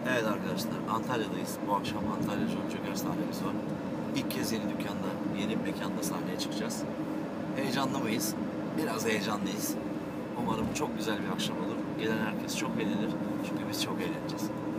Evet arkadaşlar, Antalya'dayız. Bu akşam Antalya John Joker sahnemiz var. İlk kez yeni dükkanda, yeni bir mekanda sahneye çıkacağız. Heyecanlı mıyız? Biraz heyecanlıyız. Umarım çok güzel bir akşam olur. Gelen herkes çok eğlenir. Çünkü biz çok eğleneceğiz.